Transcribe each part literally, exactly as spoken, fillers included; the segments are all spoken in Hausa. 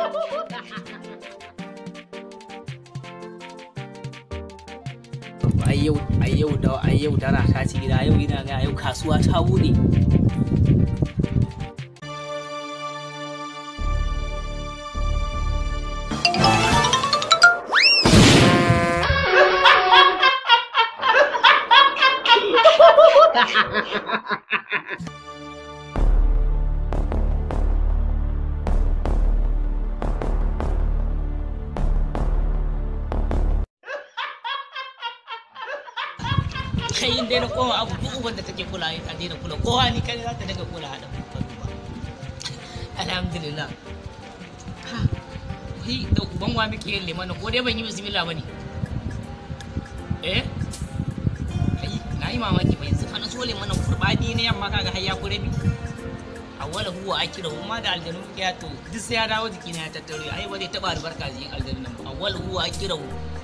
ai yau ai yau da ai yau dara ta ci gida yau ina ga yau kasuwa ta bude. Kai in daina koma abu duk uban da take kula a daina kula kowa ni kai za ta daga kula hada duba. Alhamdulillah. Kai da uban wa muke yin lemon ko dai ban yi bismillah bane. Eh? Kai na yi mamaki bai yanzu fa na so lemon kurbani ne yamma kaga har ya kure bi. Awwala huwa akira kuma da aljanu ya to duk sai ya dawo jikina ya tattare ai ba zai taba albarka jin aljanu nan ba. Awwala huwa akira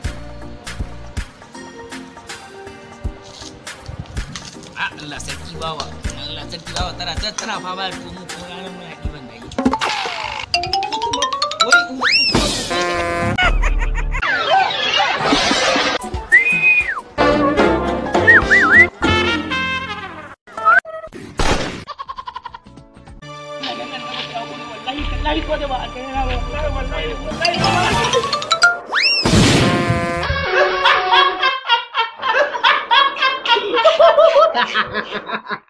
Allah sarki bawa Allah sarki bawa tana tana fama da mu ko ranar muna diban da yi wai wallahi ko da ba a kai na wallahi wallahi wallahi